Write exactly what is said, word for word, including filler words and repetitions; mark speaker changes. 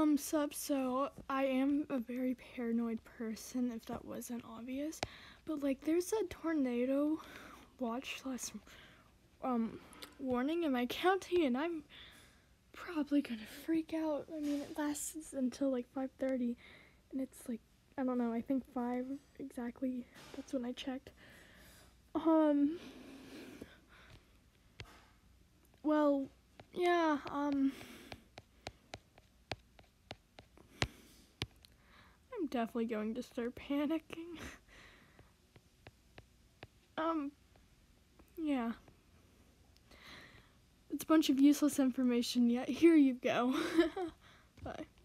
Speaker 1: Um, sup, so I am a very paranoid person, if that wasn't obvious. But, like, there's a tornado watch last, um, warning in my county, and I'm probably gonna freak out. I mean, it lasts until, like, five thirty, and it's, like, I don't know, I think five exactly. That's when I checked. Um, well, yeah, um... I'm definitely going to start panicking. um, yeah. It's a bunch of useless information, yet here you go. Bye.